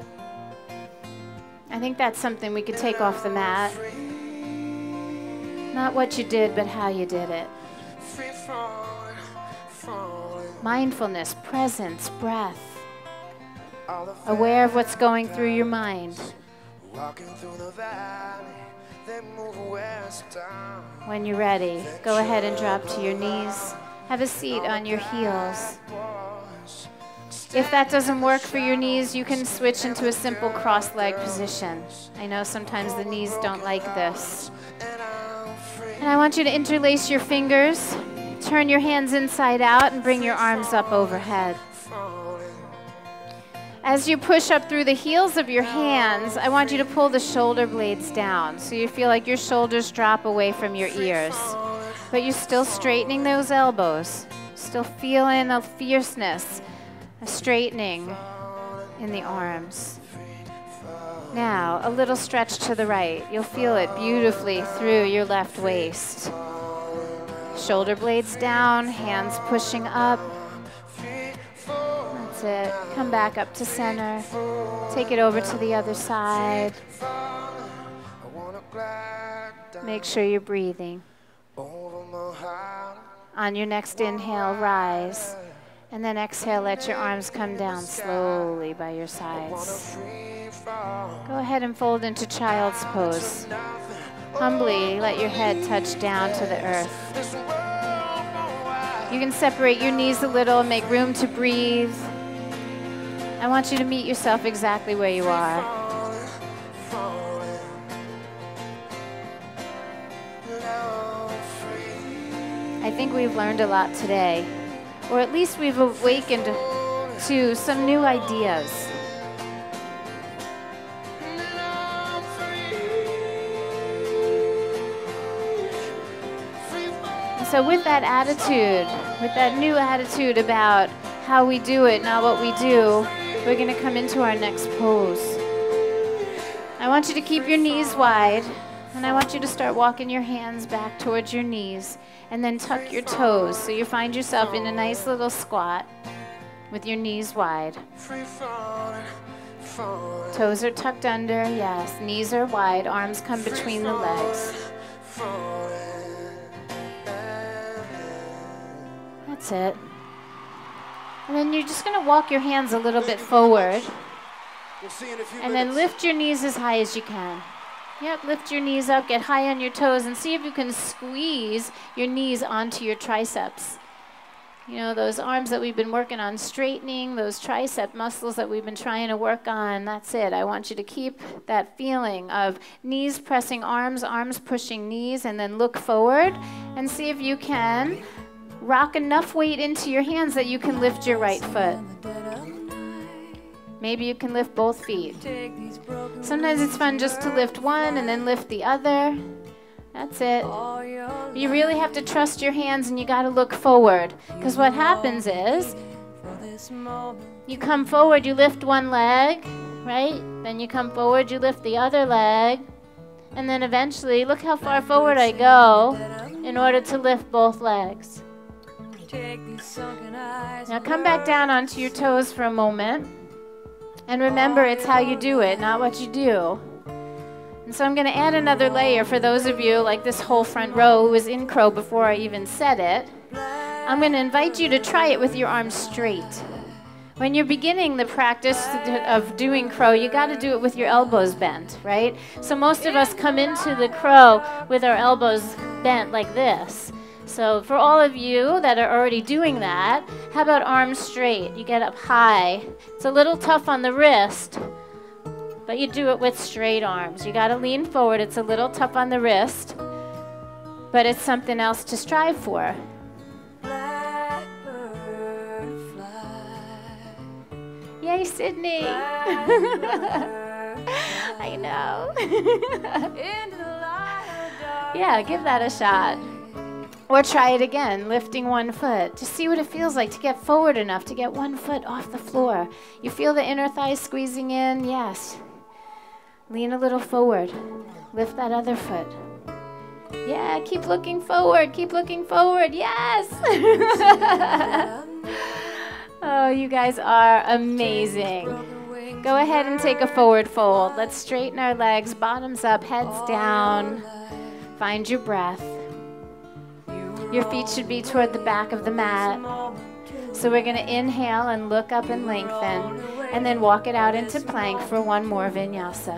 I think that's something we could take off the mat. Not what you did, but how you did it. Mindfulness, presence, breath. Aware of what's going through your mind. When you're ready, go ahead and drop to your knees. Have a seat on your heels. If that doesn't work for your knees, you can switch into a simple cross-leg position. I know sometimes the knees don't like this. And I want you to interlace your fingers, turn your hands inside out, and bring your arms up overhead. As you push up through the heels of your hands, I want you to pull the shoulder blades down so you feel like your shoulders drop away from your ears. But you're still straightening those elbows, still feeling a fierceness, a straightening in the arms. Now, a little stretch to the right. You'll feel it beautifully through your left waist. Shoulder blades down, hands pushing up. That's it. Come back up to center. Take it over to the other side. Make sure you're breathing. On your next inhale, rise. And then exhale, let your arms come down slowly by your sides. Go ahead and fold into child's pose. Humbly let your head touch down to the earth. You can separate your knees a little and make room to breathe. I want you to meet yourself exactly where you are. I think we've learned a lot today, or at least we've awakened to some new ideas. And so with that attitude, with that new attitude about how we do it, not what we do, we're going to come into our next pose. I want you to keep your knees wide, and I want you to start walking your hands back towards your knees, and then tuck your toes so you find yourself in a nice little squat with your knees wide. Toes are tucked under, yes. Knees are wide, arms come between the legs. That's it. And then you're just going to walk your hands a little bit forward. And then lift your knees as high as you can. Yep, lift your knees up, get high on your toes, and see if you can squeeze your knees onto your triceps. You know, those arms that we've been working on straightening, those tricep muscles that we've been trying to work on, that's it. I want you to keep that feeling of knees pressing arms, arms pushing knees, and then look forward and see if you can rock enough weight into your hands that you can lift your right foot. Maybe you can lift both feet. Sometimes it's fun just to lift one and then lift the other. That's it. You really have to trust your hands, and you got to look forward. Because what happens is, you come forward, you lift one leg, right? Then you come forward, you lift the other leg. And then eventually, look how far forward I go in order to lift both legs. Now come back down onto your toes for a moment. And remember, it's how you do it, not what you do. And so I'm going to add another layer for those of you, like this whole front row who was in crow before I even said it. I'm going to invite you to try it with your arms straight. When you're beginning the practice of doing crow, you got to do it with your elbows bent, right? So most of us come into the crow with our elbows bent like this. So for all of you that are already doing that, how about arms straight? You get up high. It's a little tough on the wrist, but you do it with straight arms. You got to lean forward. It's a little tough on the wrist, but it's something else to strive for. Yay, Sydney! I know. Yeah, give that a shot. Or try it again, lifting one foot. Just see what it feels like to get forward enough to get one foot off the floor. You feel the inner thigh squeezing in? Yes. Lean a little forward. Lift that other foot. Yeah, keep looking forward. Keep looking forward. Yes! Oh, you guys are amazing. Go ahead and take a forward fold. Let's straighten our legs, bottoms up, heads down. Find your breath. Your feet should be toward the back of the mat. So we're going to inhale and look up and lengthen, and then walk it out into plank for one more vinyasa.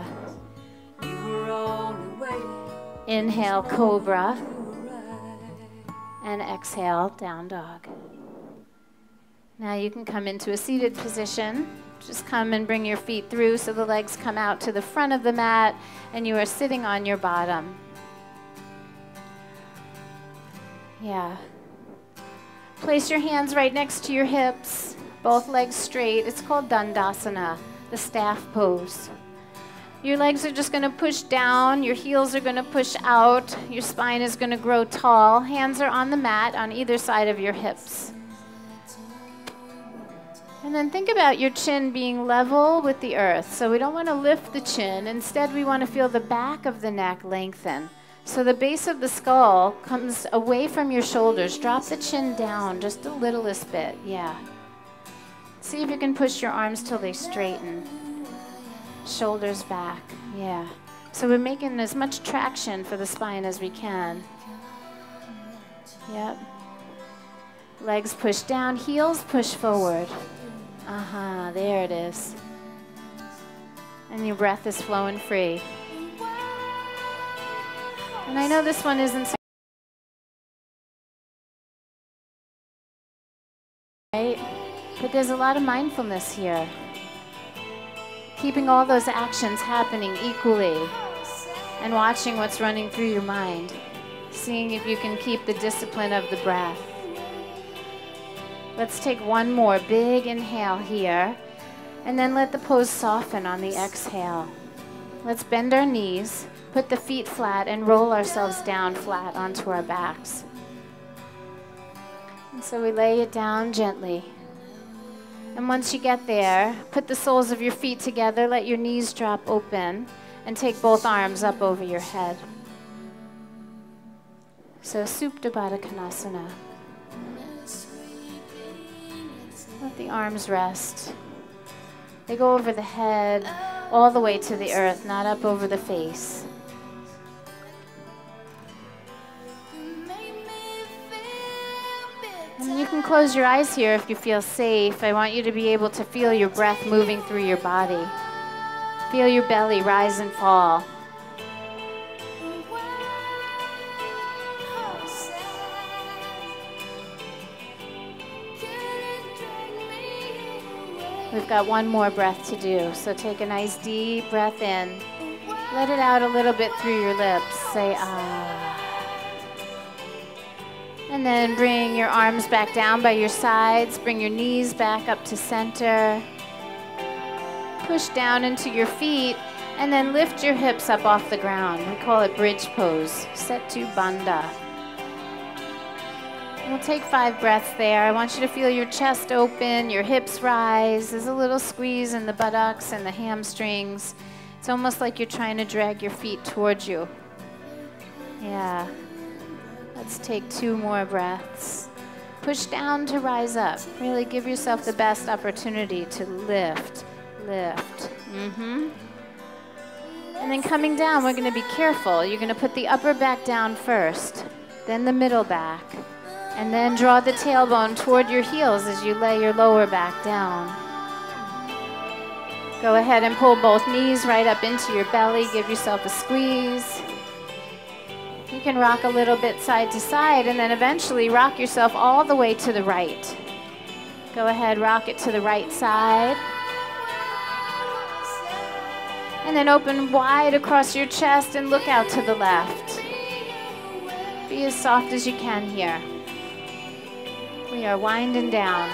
Inhale, cobra, and exhale, down dog. Now you can come into a seated position. Just come and bring your feet through so the legs come out to the front of the mat, and you are sitting on your bottom. Yeah. Place your hands right next to your hips, both legs straight. It's called Dandasana, the staff pose. Your legs are just going to push down, your heels are going to push out, your spine is going to grow tall. Hands are on the mat on either side of your hips. And then think about your chin being level with the earth. So we don't want to lift the chin. Instead, we want to feel the back of the neck lengthen. So the base of the skull comes away from your shoulders. Drop the chin down just the littlest bit. Yeah. See if you can push your arms till they straighten. Shoulders back. Yeah. So we're making as much traction for the spine as we can. Yep. Legs push down, heels push forward. There it is. And your breath is flowing free. And I know this one isn't so right, but there's a lot of mindfulness here. Keeping all those actions happening equally and watching what's running through your mind. Seeing if you can keep the discipline of the breath. Let's take one more big inhale here, and then let the pose soften on the exhale. Let's bend our knees, put the feet flat, and roll ourselves down flat onto our backs. And so we lay it down gently. And once you get there, put the soles of your feet together, let your knees drop open, and take both arms up over your head. So Supta Baddha Konasana. Let the arms rest. They go over the head, all the way to the earth, not up over the face. And you can close your eyes here if you feel safe. I want you to be able to feel your breath moving through your body. Feel your belly rise and fall. We've got one more breath to do, so take a nice deep breath in. Let it out a little bit through your lips. Say, ah. And then bring your arms back down by your sides. Bring your knees back up to center. Push down into your feet, and then lift your hips up off the ground. We call it bridge pose, Setu Bandha. We'll take 5 breaths there. I want you to feel your chest open, your hips rise. There's a little squeeze in the buttocks and the hamstrings. It's almost like you're trying to drag your feet towards you. Yeah. Let's take 2 more breaths. Push down to rise up. Really give yourself the best opportunity to lift, lift. And then coming down, we're going to be careful. You're going to put the upper back down first, then the middle back. And then draw the tailbone toward your heels as you lay your lower back down. Go ahead and pull both knees right up into your belly. Give yourself a squeeze. You can rock a little bit side to side, and then eventually rock yourself all the way to the right. Go ahead, rock it to the right side. And then open wide across your chest and look out to the left. Be as soft as you can here. We are winding down.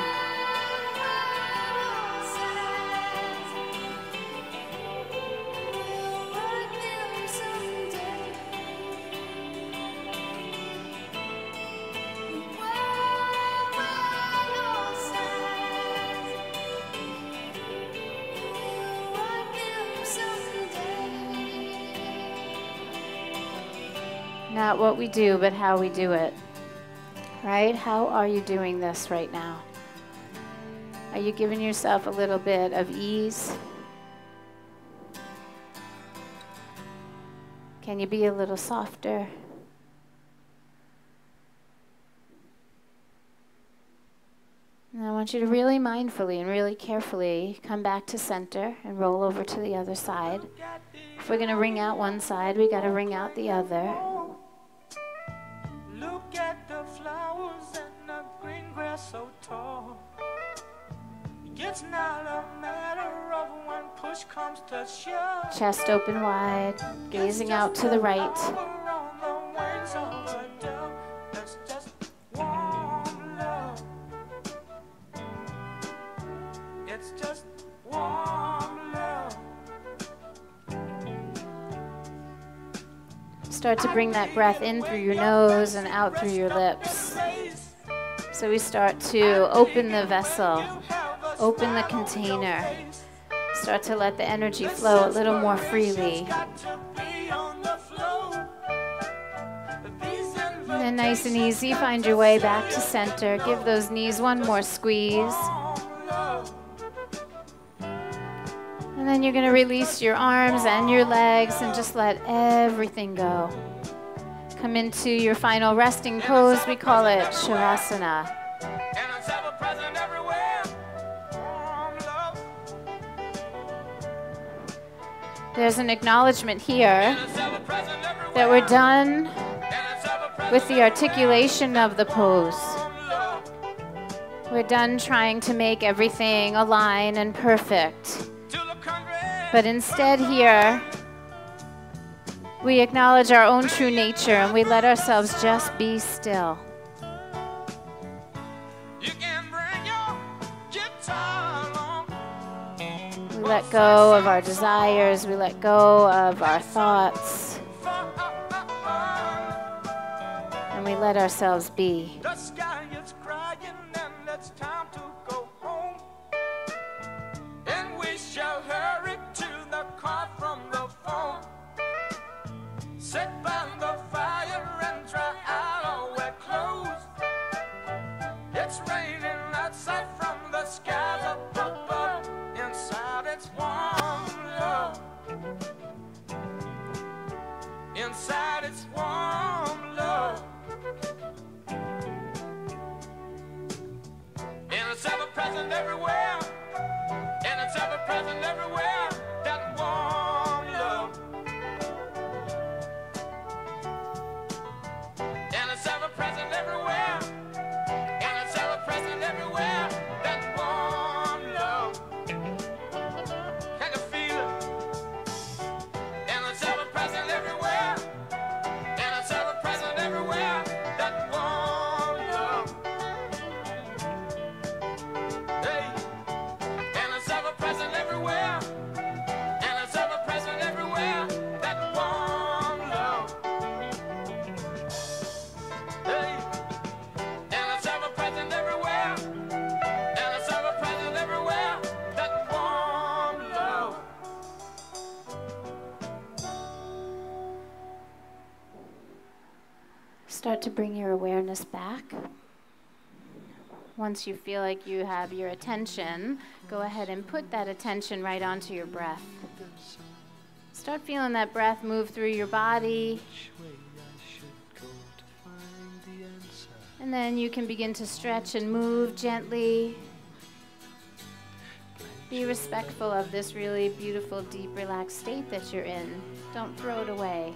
Not what we do, but how we do it. Right? How are you doing this right now? Are you giving yourself a little bit of ease? Can you be a little softer? And I want you to really mindfully and really carefully come back to center and roll over to the other side. If we're going to wring out one side, we got to wring out the other. Look at the flowers and the green grass so tall. It's not a matter of when push comes to shove. Chest open wide, gazing out to the right. It's just warm love. It's just warm love. Start to bring that breath in through your nose and out through your lips. So we start to open the vessel, open the container. Start to let the energy flow a little more freely. And then nice and easy, find your way back to center. Give those knees one more squeeze. And then you're going to release your arms and your legs and just let everything go. Come into your final resting pose. We call it Shavasana. There's an acknowledgement here that we're done with the articulation of the pose. We're done trying to make everything align and perfect. But instead here, we acknowledge our own true nature and we let ourselves just be still. We let go of our desires, we let go of our thoughts, and we let ourselves be. The sky is crying and it's time to go home. And we shall hurry to the car from the phone. Sit by the fire and dry out our wet clothes. It's raining outside from the skies up above. Inside it's warm love. Inside it's warm love. And it's ever present everywhere. And it's ever present everywhere. That warm love. And it's ever present everywhere. And it's ever present everywhere. That warm love. Can you feel it? And it's ever present everywhere. And it's ever present everywhere. That warm love. Hey. And it's ever present everywhere. And it's ever present everywhere. That warm love. Hey. And it's ever present everywhere. And it's ever present everywhere. That warm love. Start to bring your awareness back. Once you feel like you have your attention, go ahead and put that attention right onto your breath. Start feeling that breath move through your body. And then you can begin to stretch and move gently. Be respectful of this really beautiful, deep, relaxed state that you're in. Don't throw it away.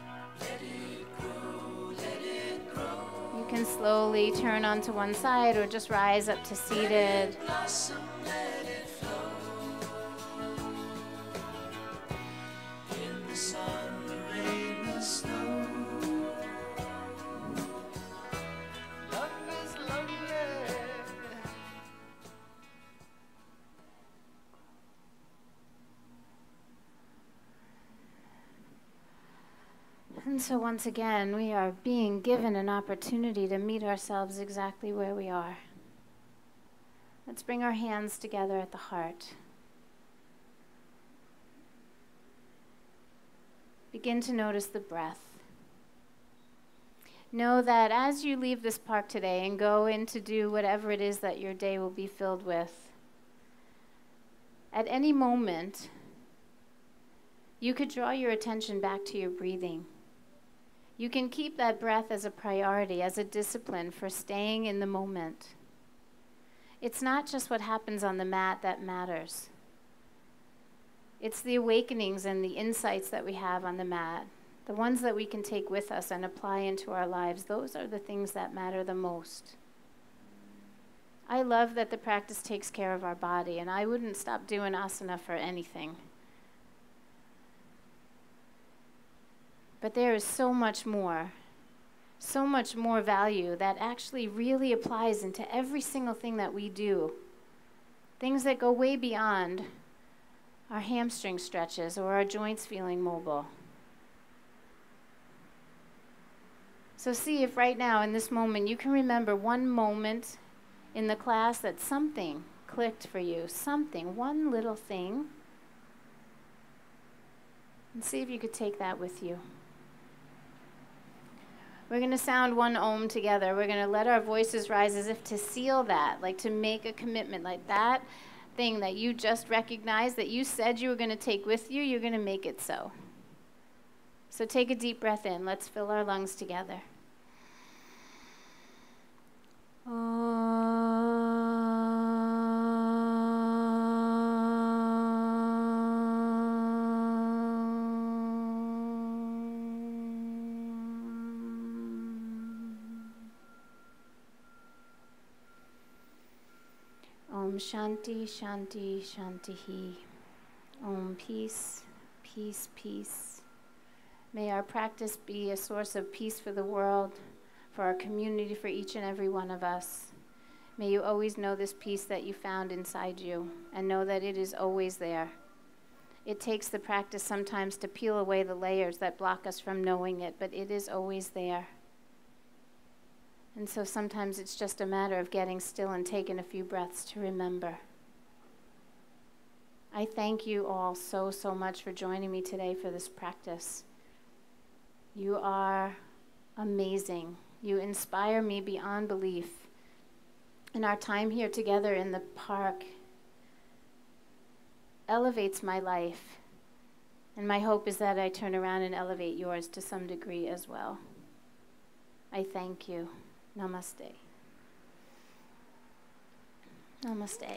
You can slowly turn onto one side or just rise up to seated. And so once again, we are being given an opportunity to meet ourselves exactly where we are. Let's bring our hands together at the heart. Begin to notice the breath. Know that as you leave this park today and go in to do whatever it is that your day will be filled with, at any moment, you could draw your attention back to your breathing. You can keep that breath as a priority, as a discipline for staying in the moment. It's not just what happens on the mat that matters. It's the awakenings and the insights that we have on the mat, the ones that we can take with us and apply into our lives. Those are the things that matter the most. I love that the practice takes care of our body, and I wouldn't stop doing asana for anything. But there is so much more value that actually really applies into every single thing that we do. Things that go way beyond our hamstring stretches or our joints feeling mobile. So see if right now in this moment you can remember one moment in the class that something clicked for you, something, one little thing. And see if you could take that with you. We're going to sound one Om together. We're going to let our voices rise as if to seal that, like to make a commitment, like that thing that you just recognized, that you said you were going to take with you, you're going to make it so. So take a deep breath in. Let's fill our lungs together. Om Shanti, Shanti, Shantihi. Om Peace, Peace, Peace. May our practice be a source of peace for the world, for our community, for each and every one of us. May you always know this peace that you found inside you, and know that it is always there. It takes the practice sometimes to peel away the layers that block us from knowing it, but it is always there. And so sometimes it's just a matter of getting still and taking a few breaths to remember. I thank you all so, so much for joining me today for this practice. You are amazing. You inspire me beyond belief. And our time here together in the park elevates my life. And my hope is that I turn around and elevate yours to some degree as well. I thank you. Namaste. Namaste.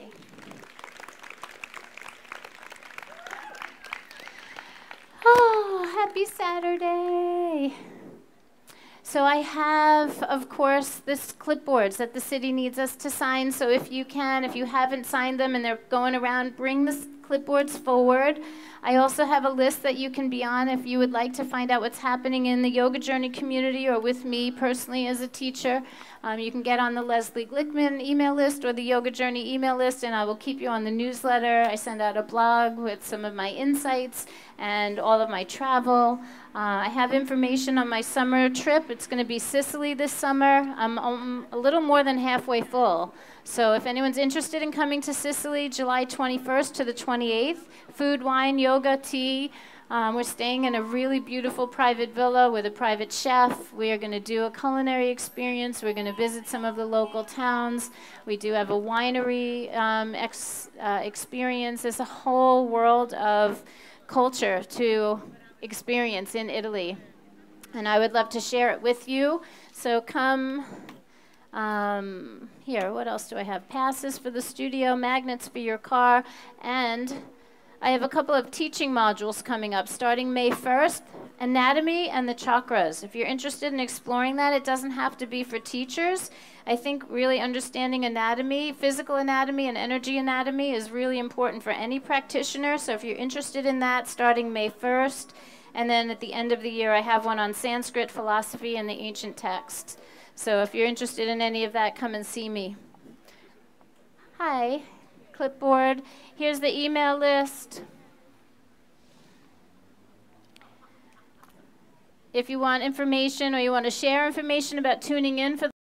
Oh, happy Saturday. So I have, of course, this clipboards that the city needs us to sign. So if you can, if you haven't signed them and they're going around, bring the clipboards forward. I also have a list that you can be on if you would like to find out what's happening in the Yoga Journey community or with me personally as a teacher. You can get on the Leslie Glickman email list or the Yoga Journey email list, and I will keep you on the newsletter. I send out a blog with some of my insights and all of my travel. I have information on my summer trip. It's going to be Sicily this summer. I'm a little more than halfway full. So if anyone's interested in coming to Sicily, July 21st to the 28th, food, wine, yoga, tea. We're staying in a really beautiful private villa with a private chef. We are going to do a culinary experience. We're going to visit some of the local towns. We do have a winery experience. There's a whole world of culture to experience in Italy. And I would love to share it with you. So come. Here, what else do I have? Passes for the studio, magnets for your car, and I have a couple of teaching modules coming up starting May 1st, anatomy and the chakras. If you're interested in exploring that, it doesn't have to be for teachers. I think really understanding anatomy, physical anatomy and energy anatomy is really important for any practitioner. So if you're interested in that, starting May 1st, and then at the end of the year, I have one on Sanskrit, philosophy, and the ancient texts. So if you're interested in any of that, come and see me. Hi, clipboard. Here's the email list. If you want information or you want to share information about tuning in for